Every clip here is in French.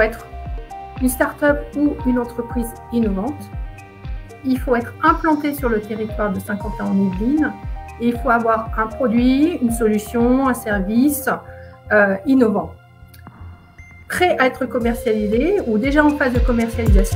être une start-up ou une entreprise innovante. Il faut être implanté sur le territoire de Saint-Quentin-en-Yvelines et il faut avoir un produit, une solution, un service innovant, prêt à être commercialisé ou déjà en phase de commercialisation.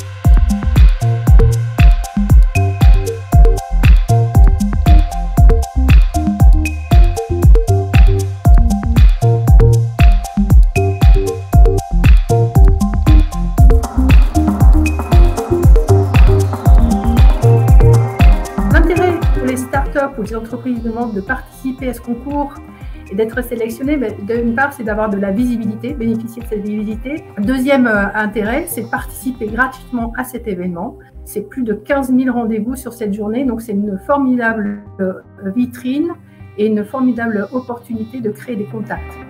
Ou les entreprises demandent de participer à ce concours et d'être sélectionnées, d'une part, c'est d'avoir de la visibilité, bénéficier de cette visibilité. Deuxième intérêt, c'est de participer gratuitement à cet événement. C'est plus de 15 000 rendez-vous sur cette journée, donc c'est une formidable vitrine et une formidable opportunité de créer des contacts.